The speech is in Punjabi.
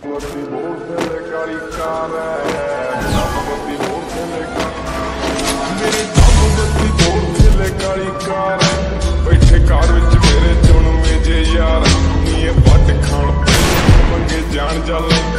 ਬੱਤੀ ਬੋਲ ਥੱਲੇ ਕਾਲੀ ਕਾਰ ਬੱਤੀ ਬੋਲ ਥੱਲੇ ਮੇਰੀ ਬੱਤੀ ਬੋਲ ਥੱਲੇ ਕਾਲੀ ਕਾਰ ਬੈਠੇ ਕਾਰ ਵਿੱਚ ਮੇਰੇ ਚੁਣ ਮੇਜੇ ਯਾਰ ਨੀ ਇਹ ਵੱਟ ਖਾਣ ਮੰਗੇ ਜਾਣ ਚੱਲ